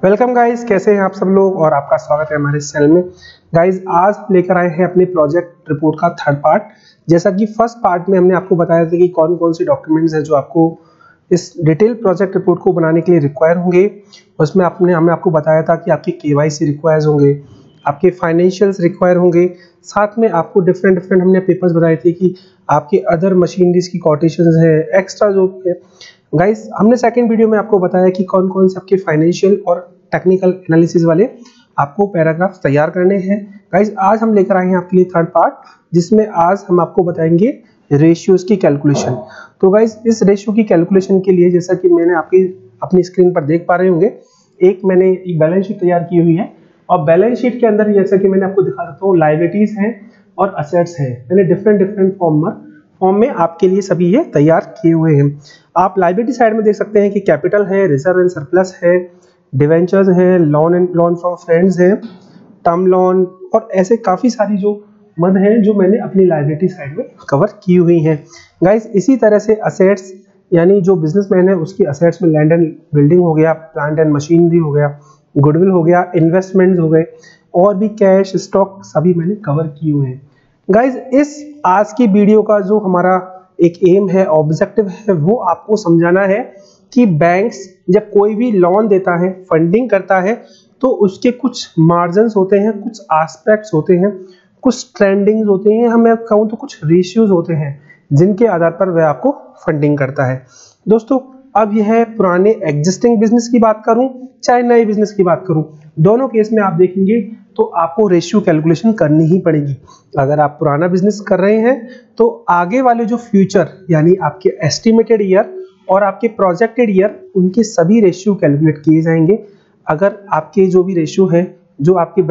Welcome guys, कैसे हैं आप सब लोग और आपका स्वागत है हमारे चैनल में। गाइस आज लेकर आए हैं अपने प्रोजेक्ट रिपोर्ट का थर्ड पार्ट। जैसा कि फर्स्ट पार्ट में हमने आपको बताया था कि कौन कौन से डॉक्यूमेंट्स हैं जो आपको इस डिटेल प्रोजेक्ट रिपोर्ट को बनाने के लिए रिक्वायर होंगे। उसमें हमने आपको बताया था कि आपके KYC रिक्वायर्स होंगे, आपके फाइनेंशियल्स रिक्वायर होंगे, साथ में आपको डिफरेंट हमने पेपर्स बताए थे कि आपके अदर मशीनरीज की कोटेशंस है, एक्स्ट्रा जो है। गाइस हमने सेकंड वीडियो में आपको बताया कि कौन कौन से आपके फाइनेंशियल और टेक्निकल एनालिसिस वाले आपको पैराग्राफ्स तैयार करने हैं। गाइस आज हम लेकर आए हैं आपके लिए थर्ड पार्ट, जिसमें आज हम आपको बताएंगे रेशियोज की कैलकुलेशन। तो गाइस इस रेशियो की कैलकुलेशन के लिए, जैसा कि मैंने अपनी स्क्रीन पर देख पा रहे होंगे, मैंने एक बैलेंस शीट तैयार की हुई है और बैलेंस शीट के अंदर जैसा कि मैंने आपको दिखा सकता हूँ लायबिलिटीज हैं और असेट्स हैं। मैंने डिफरेंट फॉर्म में आपके लिए सभी ये तैयार किए हुए हैं। आप लायबिलिटी साइड में देख सकते हैं कि कैपिटल है, रिजर्व एंड सरप्लस है, डिवेंचर्स है, लोन फ्रॉम फ्रेंड्स है, टर्म लोन और ऐसे काफी सारी जो मद हैं जो मैंने अपनी लायबिलिटी साइड में कवर की हुई हैं। गाइस इसी तरह से असेट्स, यानी जो बिजनेसमैन है उसकी असेट्स में लैंड एंड बिल्डिंग हो गया, प्लांट एंड मशीनरी हो गया, गुडविल हो गया, इन्वेस्टमेंट्स हो गए और भी कैश स्टॉक सभी मैंने कवर किए हुए हैं। गाइज इस आज की वीडियो का जो हमारा एक एम है, ऑब्जेक्टिव है, वो आपको समझाना है कि बैंक्स जब कोई भी लोन देता है, फंडिंग करता है, तो उसके कुछ मार्जिन्स होते हैं, कुछ एस्पेक्ट्स होते हैं, कुछ ट्रेंडिंग्स होते हैं, मैं कहूँ तो कुछ रेशियोज होते हैं जिनके आधार पर वह आपको फंडिंग करता है। दोस्तों अब यह पुराने एग्जिस्टिंग बिजनेस की बात करूं चाहे नए बिजनेस की बात करूं, दोनों केस में आप देखेंगे तो आपको रेशियो कैलकुलेशन करनी ही पड़ेगी। अगर आप पुराना बिजनेस कर रहे हैं तो आगे वाले जो फ्यूचर यानी आपके एस्टिमेटेड ईयर और आपके प्रोजेक्टेड ईयर, उनके सभी रेशियो कैलकुलेट किए जाएंगे। अगर आपके जो भी रेशियो है जो आपके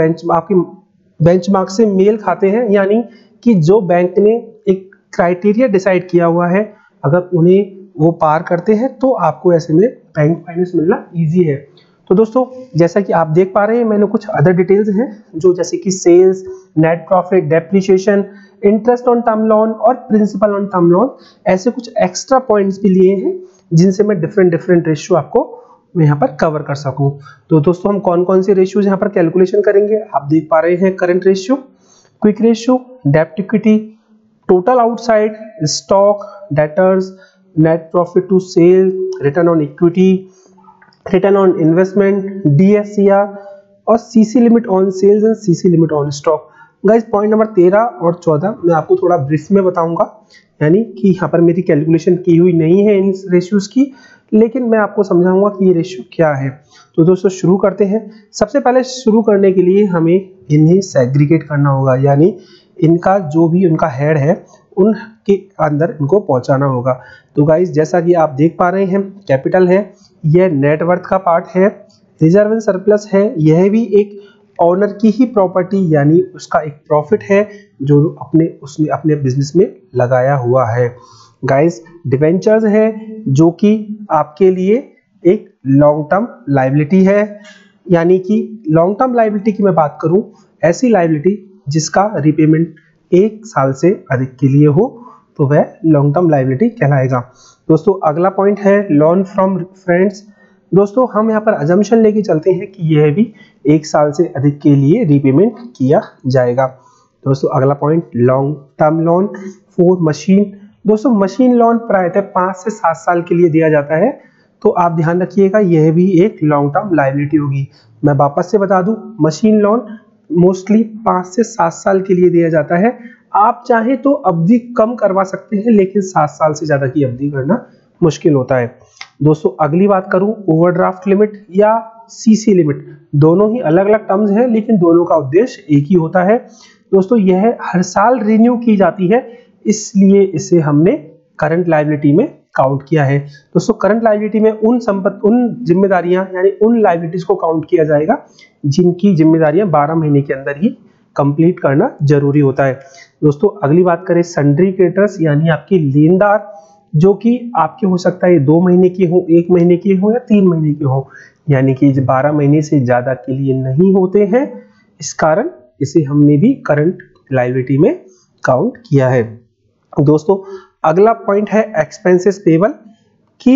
बेंचमार्क से मेल खाते हैं, यानी कि जो बैंक ने एक क्राइटेरिया डिसाइड किया हुआ है, अगर उन्हें वो पार करते हैं तो आपको ऐसे में बैंक फाइनेंस मिलना इजी है। तो दोस्तों जैसा कि आप देख पा रहे हैं, मैंने कुछ अदर डिटेल्स हैं जो जैसे कि sales, net profit, depreciation, interest on term loan और प्रिंसिपल ऑन टर्म लोन, ऐसे कुछ एक्स्ट्रा पॉइंट्स भी लिए हैं जिनसे मैं डिफरेंट रेशियो आपको मैं यहाँ पर कवर कर सकूं। तो दोस्तों हम कौन कौन से रेशियोज यहाँ पर कैलकुलेशन करेंगे, आप देख पा रहे हैं करंट रेशियो, क्विक रेशियो, डेब्ट equity, total outside, stock, debtors, net profit to sale, return on equity, return on investment, DSCR और CC limit on sales and CC limit on stock. Guys point number 13 और 14 मैं आपको थोड़ा brief में बताऊंगा, यानी कि यहाँ पर मेरी कैलकुलेशन की हुई नहीं है इन रेशियोज की, लेकिन मैं आपको समझाऊंगा कि ये रेशियो क्या है। तो दोस्तों शुरू करते हैं। सबसे पहले शुरू करने के लिए हमें इन्हें सेग्रीगेट करना होगा, यानी इनका जो भी उनका हेड है उनके अंदर इनको पहुंचाना होगा। तो गाइस जैसा कि आप देख पा रहे हैं, कैपिटल है, यह नेटवर्थ का पार्ट है, रिजर्व एंड सरप्लस है, यह भी एक ओनर की ही प्रॉपर्टी यानी उसका एक प्रॉफिट है जो उसने अपने बिजनेस में लगाया हुआ है। गाइस डिवेंचर्स है जो कि आपके लिए एक लॉन्ग टर्म लायबिलिटी है, यानी कि लॉन्ग टर्म लायबिलिटी की मैं बात करूं, ऐसी लायबिलिटी जिसका रिपेमेंट 1 साल से अधिक के लिए हो तो वह लॉन्ग टर्म लायबिलिटी कहलाएगा। दोस्तों अगला पॉइंट है लोन फ्रॉम फ्रेंड्स। दोस्तों हम यहाँ पर अजम्पशन लेके चलते हैं कि यह भी 1 साल से अधिक के लिए रीपेमेंट किया जाएगा। दोस्तों अगला point long term loan for machine. दोस्तों मशीन लोन प्रायतः 5 से 7 साल के लिए दिया जाता है, तो आप ध्यान रखिएगा यह भी एक लॉन्ग टर्म लायबिलिटी होगी। मैं वापस से बता दूं, मशीन लोन मोस्टली 5 से 7 साल के लिए दिया जाता है। आप चाहे तो अवधि कम करवा सकते हैं, लेकिन 7 साल से ज्यादा की अवधि करना मुश्किल होता है। दोस्तों अगली बात करूं, ओवरड्राफ्ट लिमिट या CC लिमिट, दोनों ही अलग अलग टर्म्स हैं लेकिन दोनों का उद्देश्य एक ही होता है। दोस्तों यह हर साल रिन्यू की जाती है, इसलिए इसे हमने करंट लायबिलिटी में काउंट किया है। दोस्तों करंट लायबिलिटी में उन जिम्मेदारियां यानी उन लायबिलिटीज को काउंट किया जाएगा जिनकी जिम्मेदारियां 12 महीने के अंदर ही कंप्लीट करना जरूरी होता है। दोस्तों अगली बात करें सन्ड्री क्रेडिटर्स, यानी आपके लेनदार जो कि आपके हो सकता है 2 महीने की हो, 1 महीने की हो या 3 महीने की हो, यानी कि 12 महीने से ज्यादा के लिए नहीं होते हैं। इस कारण इसे हमने भी करंट लायबिलिटी में काउंट किया है। दोस्तों अगला पॉइंट है एक्सपेंसेस पेबल, कि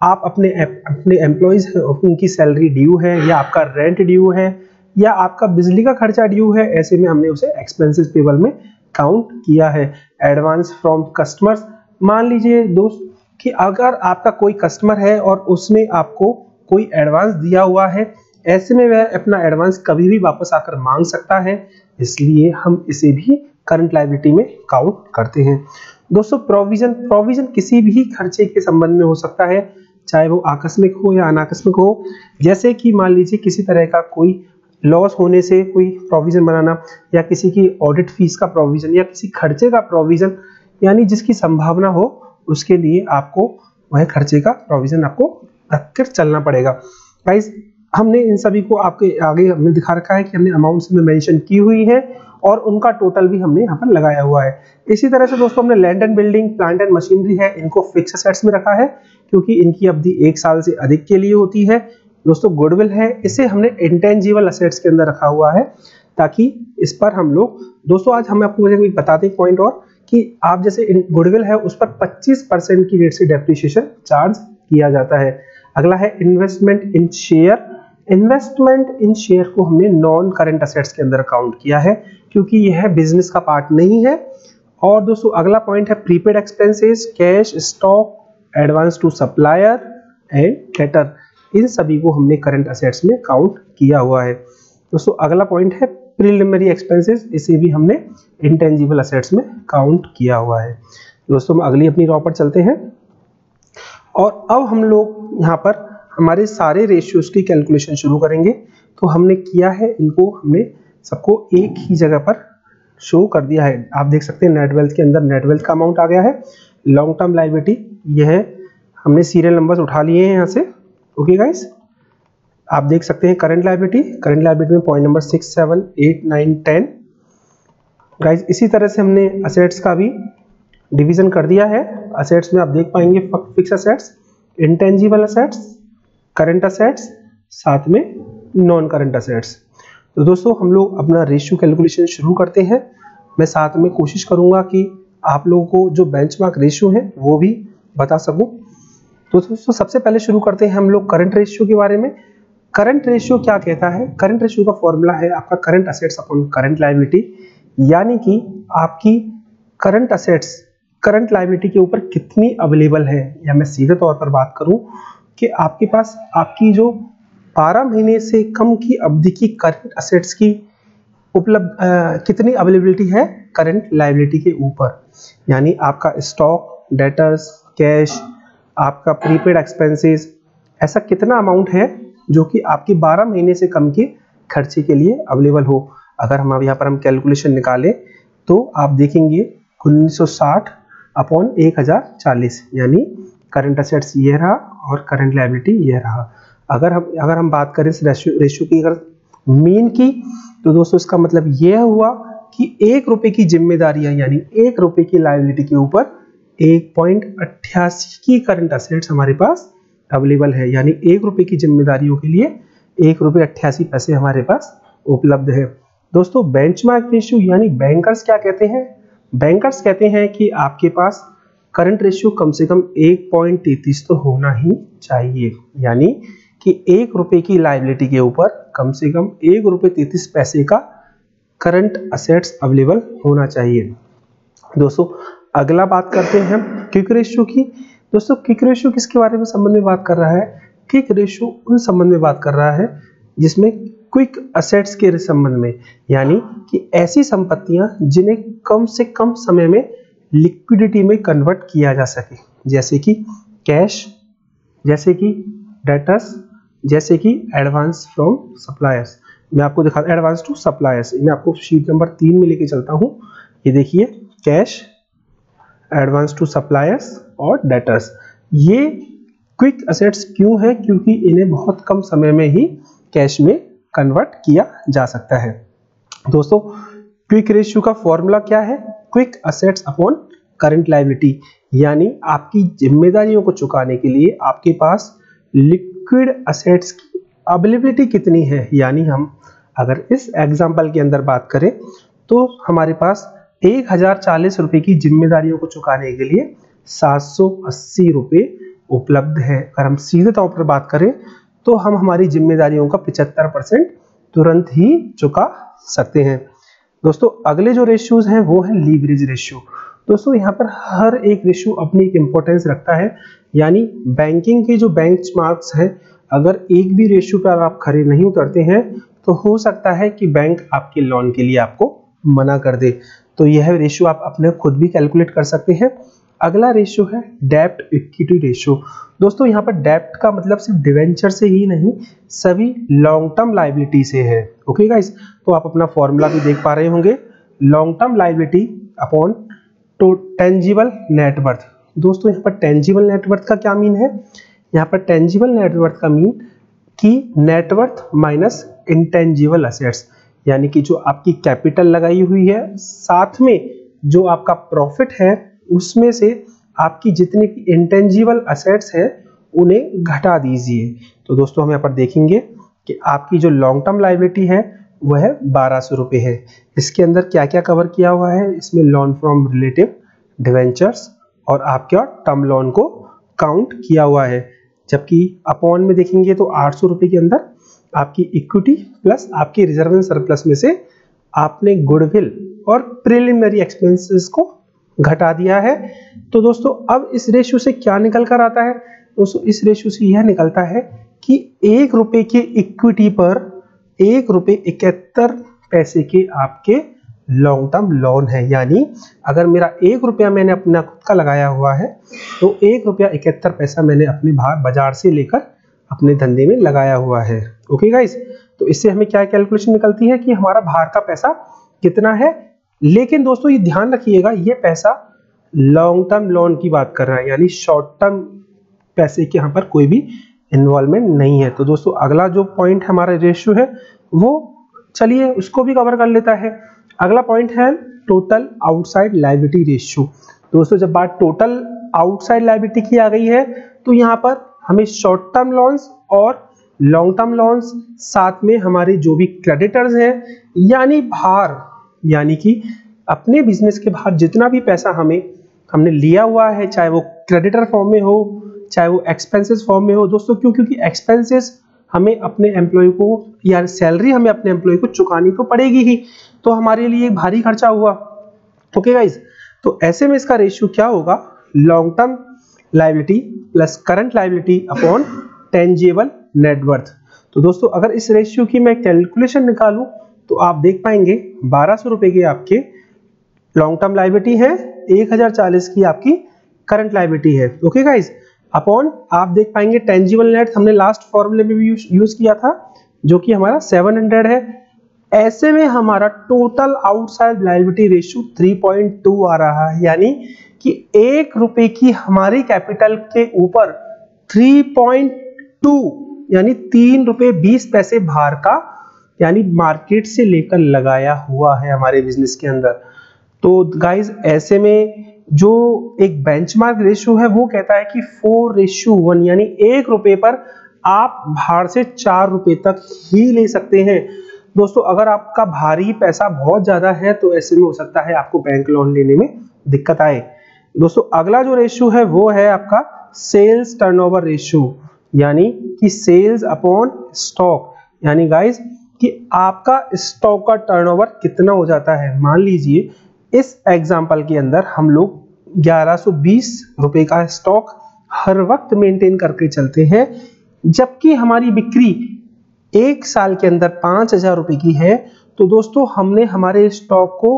आप अपने एम्प्लॉइज उनकी सैलरी ड्यू है, या आपका रेंट ड्यू है, या आपका बिजली का खर्चा ड्यू है, ऐसे में हमने उसे एक्सपेंसेस पेबल में काउंट किया है। एडवांस फ्रॉम कस्टमर्स, मान लीजिए दोस्त कि अगर आपका कोई कस्टमर है और उसने आपको कोई एडवांस दिया हुआ है, ऐसे में वह अपना एडवांस कभी भी वापस आकर मांग सकता है, इसलिए हम इसे भी करंट लायबिलिटी में काउंट करते हैं। दोस्तों प्रोविजन किसी भी खर्चे के संबंध में हो सकता है, चाहे वो आकस्मिक हो या अनाकस्मिक हो। जैसे कि मान लीजिए किसी तरह का कोई लॉस होने से कोई प्रोविजन बनाना, या किसी की ऑडिट फीस का प्रोविजन, या किसी खर्चे का प्रोविजन, यानी जिसकी संभावना हो उसके लिए आपको वह खर्चे का प्रोविजन आपको रखकर चलना पड़ेगा। गाइस हमने इन सभी को आपके आगे हमने दिखा रखा है कि हमने अमाउंट्स में मेंशन की हुई है और उनका टोटल भी हमने यहाँ पर लगाया हुआ है। इसी तरह से दोस्तों हमने land and building, plant and machinery है, इनको फिक्स एसेट्स में रखा है क्योंकि इनकी अवधि 1 साल से अधिक के लिए होती है। दोस्तों गुडविल है, इसे हमने इंटेंजिबल एसेट्स के अंदर रखा हुआ है ताकि इस पर हम लोग, दोस्तों आज हम आपको बताते हैं पॉइंट और कि आप जैसे गुडविल है उस पर 25% की रेट से डेप्रिसिएशन चार्ज किया जाता है। अगला है investment in share. Investment in share को हमने नॉन करंट एसेट्स के अंदर काउंट किया है क्योंकि यह बिजनेस का पार्ट नहीं है। और दोस्तों अगला पॉइंट है prepaid expenses, cash, stock, advance to supplier and debtor, इन सभी को हमने करंट एसेट्स में काउंट किया हुआ है। दोस्तों अगला पॉइंट है प्रीलिमिनरी एक्सपेंसेस, इसे भी हमने इंटेंजिबल एसेट्स में काउंट किया हुआ है। दोस्तों हम अगली अपनी रॉ पर चलते हैं और अब हम लोग यहाँ पर हमारे सारे रेशियोज की कैलकुलेशन शुरू करेंगे। तो हमने किया है, इनको हमने सबको एक ही जगह पर शो कर दिया है। आप देख सकते हैं नेट वेल्थ के अंदर नेट वेल्थ का अमाउंट आ गया है। लॉन्ग टर्म लायबिलिटी यह हमने सीरियल नंबर्स उठा लिए हैं यहाँ से। ओके गाइस, आप देख सकते हैं करंट लायबिलिटी में पॉइंट नंबर 6, 7, 8, 9, 10 गाइस। इसी तरह से हमने असेट्स का भी डिवीजन कर दिया है। असेट्स में आप देख पाएंगे fix assets, intangible assets, current assets, साथ में नॉन करंट असेट्स। तो दोस्तों हम लोग अपना रेशियो कैलकुलेशन शुरू करते हैं। मैं साथ में कोशिश करूंगा कि आप लोगों को जो बेंचमार्क रेशियो है वो भी बता सकूं। तो दोस्तों सबसे पहले शुरू करते हैं हम लोग करंट रेशियो के बारे में। करंट रेशियो क्या कहता है? करंट रेशियो का फॉर्मूला है आपका current assets upon current liability, यानी कि आपकी करंट असेट्स करंट लायबिलिटी के ऊपर कितनी अवेलेबल है, या मैं सीधे तौर पर बात करूं कि आपके पास आपकी जो 12 महीने से कम की अवधि की करंट असेट्स की उपलब्ध कितनी अवेलेबिलिटी है करंट लायबिलिटी के ऊपर, यानी आपका स्टॉक, डेटर्स, कैश, आपका प्रीपेड एक्सपेंसेस, ऐसा कितना अमाउंट है जो कि आपकी 12 महीने से कम के खर्चे के लिए अवेलेबल हो। अगर हम अब यहाँ पर हम कैलकुलेशन निकालें तो आप देखेंगे 1960 अपॉन 1040, यानी करंट असेट्स ये रहा और करंट लायबिलिटी ये रहा। अगर हम बात करें इस रेशियो की अगर मीन की, तो दोस्तों इसका मतलब यह हुआ कि 1 रुपए की जिम्मेदारियां, यानी 1 रुपए की लायबिलिटी के ऊपर 1.88 की करंट असेट्स हमारे पास अवेलेबल है, यानी 1 रुपए की जिम्मेदारियों के लिए 1.88 रुपए हमारे पास उपलब्ध है। दोस्तों बेंचमार्क रेशियो यानी बैंकर्स क्या कहते हैं? बैंकर्स कहते हैं कि आपके पास करंट रेशियो कम से कम 1.33 तो होना ही चाहिए, यानी कि 1 रुपए की लायबिलिटी के ऊपर कम से कम 1.33 रुपए का करंट असेट्स अवेलेबल होना चाहिए। दोस्तों अगला बात करते हैं हम क्विक रेशियो की। दोस्तों क्विक रेशियो किसके बारे में संबंध में बात कर रहा है? क्विक रेशियो उन संबंध में बात कर रहा है जिसमें क्विक असेट्स के संबंध में, यानी कि ऐसी संपत्तियां जिन्हें कम से कम समय में लिक्विडिटी में कन्वर्ट किया जा सके, जैसे कि कैश, जैसे कि डेटर्स, जैसे कि एडवांस फ्रॉम सप्लायर्स। मैं आपको दिखा एडवांस टू सप्लायर्स, मैं आपको शीट नंबर 3 में लेके चलता हूं। ये देखिए कैश, एडवांस टू सप्लायर्स और डेटर्स, ये क्विक असेट्स क्यों है? क्योंकि इन्हें बहुत कम समय में ही कैश में कन्वर्ट किया जा सकता है। दोस्तों क्विक रेशियो का फॉर्मूला क्या है? Quick assets upon current liability, यानी आपकी जिम्मेदारियों को चुकाने के लिए आपके पास लिक्विड असेट्स की अवेलेबिलिटी कितनी है। यानी हम अगर इस एग्जांपल के अंदर बात करें तो हमारे पास 1040 रुपए की जिम्मेदारियों को चुकाने के लिए 780 रुपए उपलब्ध है। अगर हम सीधे तौर पर बात करें तो हम हमारी जिम्मेदारियों का 75% तुरंत ही चुका सकते हैं। दोस्तों अगले जो रेशियोज हैं वो है लीवरेज रेशियो। दोस्तों यहाँ पर हर एक रेशियो अपनी एक इंपॉर्टेंस रखता है, यानी बैंकिंग के जो बेंचमार्क्स हैं, अगर एक भी रेशियो पर आप खरे नहीं उतरते हैं तो हो सकता है कि बैंक आपके लोन के लिए आपको मना कर दे। तो यह रेशियो आप अपने खुद भी कैलकुलेट कर सकते हैं। अगला रेशियो है डेब्ट इक्विटी रेशियो। दोस्तों यहाँ पर डेब्ट का मतलब सिर्फ डिवेंचर से ही नहीं, सभी लॉन्ग टर्म लायबिलिटी से है। ओके गाइस, तो आप अपना फॉर्मूला भी देख पा रहे होंगे, लॉन्ग टर्म लायबिलिटी अपॉन तो टेंजिबल नेटवर्थ। दोस्तों यहाँ पर टेंजिबल नेटवर्थ का क्या मीन है? यहाँ पर टेंजिबल नेटवर्थ का मीन कि नेटवर्थ माइनस इंटेंजिबल असेट्स, यानी कि जो आपकी कैपिटल लगाई हुई है साथ में जो आपका प्रॉफिट है उसमें से आपकी जितनी इंटेंजिबल असेट्स है उन्हें घटा दीजिए। तो दोस्तों हम यहाँ पर देखेंगे कि आपकी जो लॉन्ग टर्म लायबिलिटी है वह 1200 रुपये है। इसके अंदर क्या क्या कवर किया हुआ है? इसमें लोन फ्रॉम रिलेटिव, डिवेंचर्स और आपके टर्म लोन को काउंट किया हुआ है। जबकि अपॉन में देखेंगे तो 800 रुपये के अंदर आपकी इक्विटी प्लस आपकी रिजर्व एंड सरप्लस में से आपने गुडविल और प्रिलिमिनरी एक्सपेंसेस को घटा दिया है। तो दोस्तों अब इस रेशियो से क्या निकल कर आता है? दोस्तों इस रेशियो से यह निकलता है कि 1 रुपए के इक्विटी पर 1 रुपए 71 पैसे के आपके लॉन्ग टर्म लोन है। यानी अगर मेरा 1 रुपया मैंने अपना खुद का लगाया हुआ है तो 1 रुपया 71 पैसा मैंने अपने बाजार से लेकर अपने धंधे में लगाया हुआ है। ओके गाइस, तो इससे हमें क्या कैलकुलेशन निकलती है कि हमारा बाहर का पैसा कितना है। लेकिन दोस्तों ये ध्यान रखिएगा, ये पैसा लॉन्ग टर्म लोन की बात कर रहा है, यानी शॉर्ट टर्म पैसे के यहाँ पर कोई भी इन्वॉल्वमेंट नहीं है। तो दोस्तों अगला जो पॉइंट हमारा रेशियो है वो चलिए उसको भी कवर कर लेता है। अगला पॉइंट है टोटल आउटसाइड लायबिलिटी रेशियो। दोस्तों जब बात टोटल आउटसाइड लायबिलिटी की आ गई है तो यहाँ पर हमें शॉर्ट टर्म लोन्स और लॉन्ग टर्म लोन्स साथ में हमारे जो भी क्रेडिटर्स हैं, यानी बाहर, यानी कि अपने बिजनेस के बाहर जितना भी पैसा हमने लिया हुआ है, चाहे वो क्रेडिटर फॉर्म में हो चाहे वो एक्सपेंसेस फॉर्म में हो। दोस्तों क्योंकि एक्सपेंसेस हमें अपने एम्प्लॉय को या सैलरी हमें अपने एम्प्लॉय को चुकानी तो पड़ेगी ही, तो हमारे लिए भारी खर्चा हुआ। ओके गाइज, तो ऐसे में इसका रेशियो क्या होगा? Long term liability plus current liability upon tangible net worth. तो दोस्तों अगर इस रेशियो की मैं कैलकुलेशन निकालूं तो आप देख पाएंगे 1200 रुपए के आपके लॉन्ग टर्म लायबिलिटी है, 1040 की आपकी करंट लायबिलिटी है। ओके गाइज, अपॉन आप देख पाएंगे टेंजिबल नेट हमने लास्ट फॉर्मूले में भी यूज किया था जो कि हमारा 700 है। ऐसे में हमारा टोटल आउटसाइड लायबिलिटी रेशियो 3.2 आ रहा है, यानी कि 1 रुपए की हमारी कैपिटल के ऊपर 3.2 यानी 3 रुपए 20 पैसे बाहर का, यानी मार्केट से लेकर लगाया हुआ है हमारे बिजनेस के अंदर। तो गाइज ऐसे में जो एक बेंचमार्क रेशियो है वो कहता है कि 4:1, यानी 1 रुपए पर आप बाहर से 4 रुपए तक ही ले सकते हैं। दोस्तों अगर आपका भारी पैसा बहुत ज्यादा है तो ऐसे में हो सकता है आपको बैंक लोन लेने में दिक्कत आए। दोस्तों अगला जो रेशियो है वो है आपका सेल्स टर्नओवर रेशियो, यानी कि सेल्स अपॉन स्टॉक, यानी गाइज कि आपका स्टॉक का टर्नओवर कितना हो जाता है। मान लीजिए इस एग्जांपल के अंदर हम लोग 1120 रुपए का स्टॉक हर वक्त मेंटेन करके चलते हैं, जबकि हमारी बिक्री 1 साल के अंदर 5000 रुपए की है। तो दोस्तों हमने हमारे स्टॉक को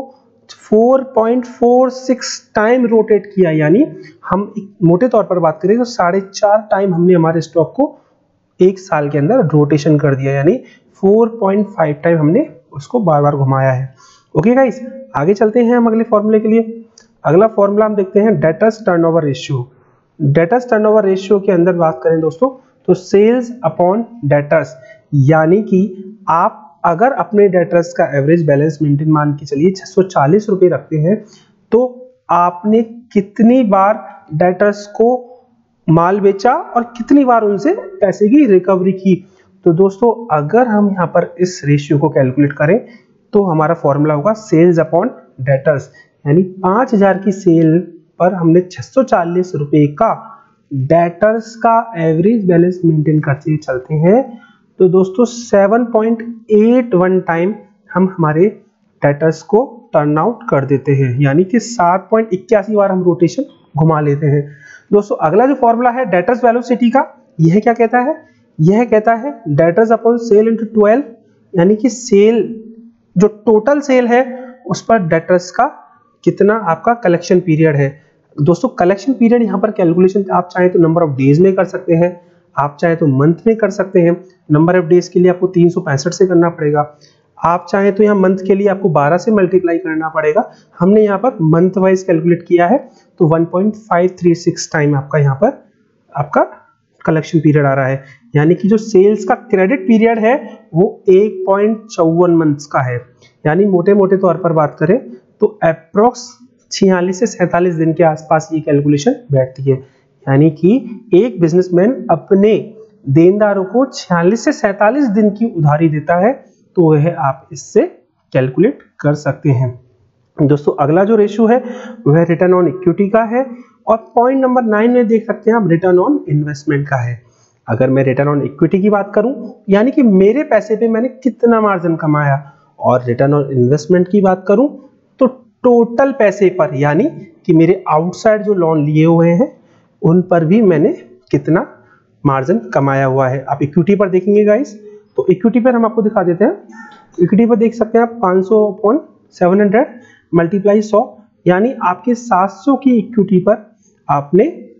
4.46 टाइम रोटेट किया, यानी हम मोटे तौर पर बात करें तो 4.5 टाइम हमने हमारे स्टॉक को 1 साल के अंदर रोटेशन कर दिया, यानी 4.5 टाइम हमने उसको बार बार घुमाया है। ओके गाइस, आगे चलते हैं हम अगले फॉर्मूले के लिए। अगला फॉर्मूला हम देखते हैं debtors turnover ratio. Debtors turnover ratio के अंदर बात करें दोस्तों तो सेल्स अपॉन डेटर्स, यानी कि आप अगर अपने डेटर्स का एवरेज बैलेंस मेंटेन मान के चलिए 640 रुपए रखते हैं तो आपने कितनी बार डेटर्स को माल बेचा और कितनी बार उनसे पैसे की रिकवरी की। तो दोस्तों अगर हम यहाँ पर इस रेशियो को कैलकुलेट करें तो हमारा फॉर्मूला होगा सेल्स अपॉन डेटर्स, यानी 5000 की सेल पर हमने 640 रुपए का डेटर्स का एवरेज बैलेंस मेंटेन करते हुए चलते हैं तो दोस्तों 7.81 टाइम हम हमारे डेटर्स को टर्न आउट कर देते हैं, यानी कि 7.81 बार हम रोटेशन घुमा लेते हैं। दोस्तों अगला जो फॉर्मूला है डेटर्स वेलोसिटी का, यह क्या कहता है? यह कहता है डेटर्स अपॉन सेल इंटू 12, यानी कि सेल जो टोटल सेल है उस पर डेटर्स का कितना आपका कलेक्शन पीरियड है। दोस्तों कलेक्शन पीरियड यहाँ पर कैलकुलेशन आप चाहे तो नंबर ऑफ डेज में कर सकते हैं, आप चाहे तो मंथ में कर सकते हैं। नंबर ऑफ डेज के लिए आपको 365 से करना पड़ेगा, आप चाहे तो यहाँ मंथ के लिए आपको 12 से मल्टीप्लाई करना पड़ेगा। हमने यहाँ पर मंथ वाइज कैलकुलेट किया है तो 1.536 टाइम आपका यहाँ पर आपका कलेक्शन पीरियड आ रहा है, यानी कि जो सेल्स का क्रेडिट पीरियड है वो 1.54 मंथ्स का है। यानी मोटे मोटे तौर पर बात करें तो अप्रोक्स 46 से 47 दिन के आसपास ये कैलकुलेशन बैठती है, यानी कि एक बिजनेसमैन अपने देनदारों को 46 से 47 दिन की उधारी देता है, तो वह आप इससे कैलकुलेट कर सकते हैं। दोस्तों अगला जो रेशियो है वह रिटर्न ऑन इक्विटी का है, और पॉइंट नंबर 9 में देख सकते हैं आप रिटर्न ऑन इन्वेस्टमेंट का है। अगर मैं रिटर्न ऑन इक्विटी की बात करूं, यानी कि मेरे पैसे पे मैंने कितना मार्जिन कमाया, और रिटर्न ऑन इन्वेस्टमेंट की बात करूं तो टोटल पैसे पर, यानी कि मेरे आउटसाइड जो लोन लिए हुए हैं उन पर भी मैंने कितना मार्जिन कमाया हुआ है। आप इक्विटी पर देखेंगे गाइस, तो इक्विटी पर हम आपको दिखा देते हैं। इक्विटी पर देख सकते हैं आप 500/700 मल्टीप्लाई 100, यानी आपके 700 की इक्विटी पर आपने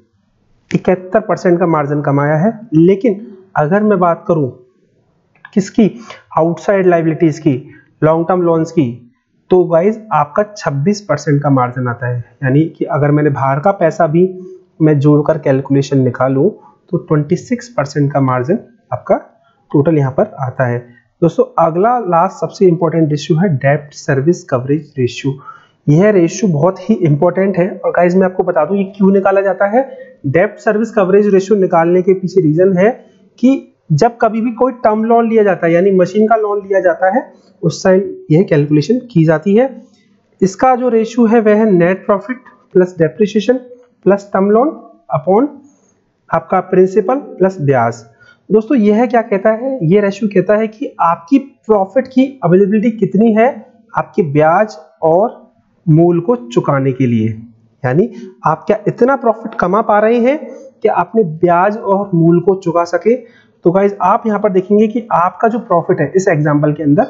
71% का मार्जिन कमाया है। लेकिन अगर मैं बात करूं किसकी, आउटसाइड लायबिलिटीज की, लॉन्ग टर्म लोन्स की, तो गाइज आपका 26% का मार्जिन आता है। यानी कि अगर मैंने बाहर का पैसा भी मैं जोड़कर कैलकुलेशन निकालूं तो 26% का मार्जिन आपका टोटल यहाँ पर आता है। दोस्तों अगला लास्ट सबसे इंपॉर्टेंट रेशियो है डेब्ट सर्विस कवरेज रेशियो। यह रेशियो बहुत ही इंपॉर्टेंट है, और गाइज मैं आपको बता दूं ये क्यों निकाला जाता है। डेब्ट सर्विस कवरेज रेशियो निकालने के पीछे रीजन है कि जब कभी भी कोई टर्म लोन लिया जाता है, यानी मशीन का लोन लिया जाता है, उस टाइम यह कैलकुलेशन की जाती है। इसका जो रेशियो है वह है net profit plus depreciation plus term loan upon आपका प्रिंसिपल प्लस ब्याज। दोस्तों यह क्या कहता है, यह रेशियो कहता है कि आपकी प्रॉफिट की अवेलेबिलिटी कितनी है आपके ब्याज और मूल को चुकाने के लिए, यानी आप क्या इतना प्रॉफिट कमा पा रहे हैं कि आपने ब्याज और मूल को चुका सके। तो गाइज आप यहां पर देखेंगे कि आपका जो प्रॉफिट है इस एग्जांपल के अंदर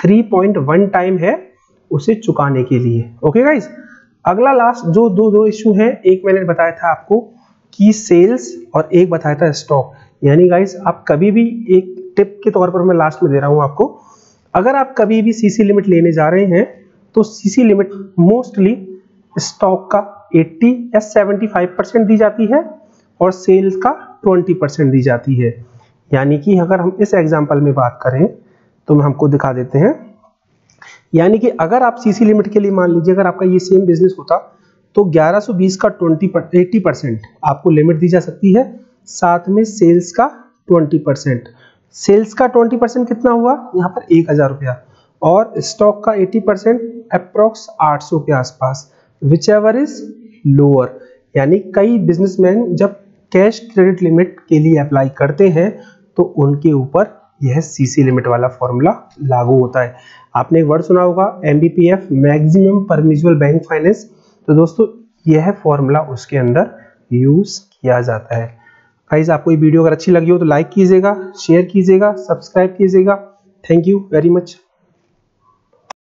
3.1 टाइम है उसे चुकाने के लिए। ओके गाइज, अगला लास्ट जो दो इश्यू है, एक मैंने बताया था आपको कि सेल्स और एक बताया था स्टॉक। यानी गाइज आप कभी भी, एक टिप के तौर पर मैं लास्ट में दे रहा हूं आपको, अगर आप कभी भी सीसी लिमिट लेने जा रहे हैं तो सीसी लिमिट मोस्टली स्टॉक का 80 या 75% दी जाती है और सेल्स का 20% दी जाती है। यानी कि अगर हम इस एग्जांपल में बात करें तो हम हमको दिखा देते हैं, यानी कि अगर आप सीसी लिमिट के लिए मान लीजिए अगर आपका ये सेम बिजनेस होता तो 1120 का 80% आपको लिमिट दी जा सकती है, साथ में सेल्स का 20%। सेल्स का 20% कितना हुआ यहाँ पर 1000 रुपया, और स्टॉक का 80% अप्रोक्स 800 के आसपास, विच एवर इज लोअर। यानी कई बिजनेसमैन जब कैश क्रेडिट लिमिट के लिए अप्लाई करते हैं तो उनके ऊपर यह सीसी लिमिट वाला फॉर्मूला लागू होता है। आपने एक वर्ड सुना होगा MBPF, maximum permissible bank finance. तो दोस्तों यह फॉर्मूला उसके अंदर यूज किया जाता है। गाइस आपको ये वीडियो अगर अच्छी लगी हो तो लाइक कीजिएगा, शेयर कीजिएगा, सब्सक्राइब कीजिएगा। Thank you very much.